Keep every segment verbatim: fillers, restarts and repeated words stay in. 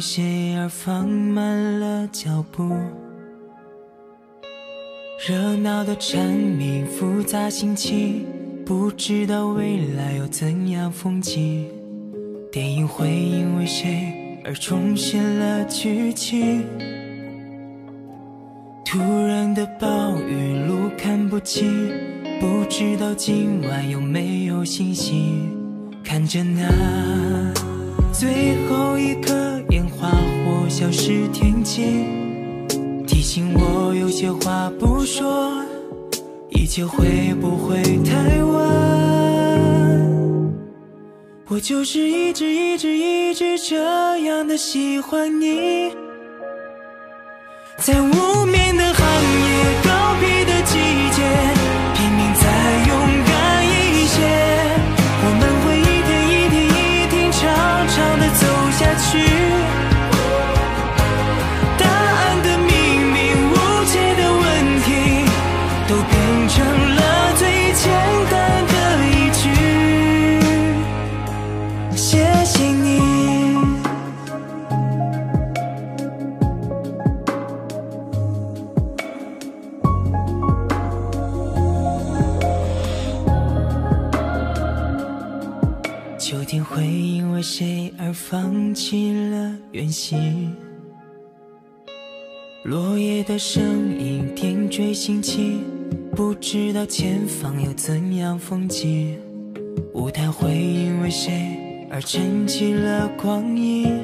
谁而放慢了脚步。热闹的蝉鸣，复杂心情，不知道未来有怎样风景。电影会因为谁而重现了剧情。突然的暴雨，路看不清，不知道今晚有没有星星。看着那最后一颗烟花或消失天际，提醒我有些话不说，一切会不会太晚？我就是一直一直一直这样的喜欢你，在无眠的寒夜，告别的季节，拼命再勇敢一些，我们会一天一天一天长长的走下去。答案的秘密，无解的问题，都变成了最简单的一句谢谢你。秋天会因为谁而放弃了远行，落叶的声音点缀心情，不知道前方有怎样风景。舞台会因为谁而沉寂了光阴，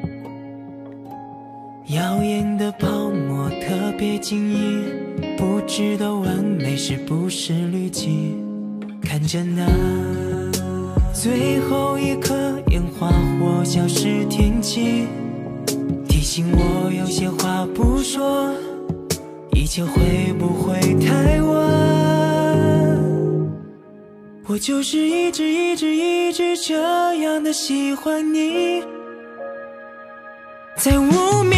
耀眼的泡沫特别晶莹，不知道完美是不是滤镜。看着那最后一颗烟花或消失天际，提醒我有些话不说，一切会不会太晚？我就是一直一直一直这样的喜欢你，在无眠